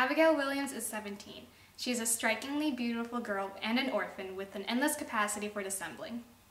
Abigail Williams is 17. She is a strikingly beautiful girl and an orphan with an endless capacity for dissembling.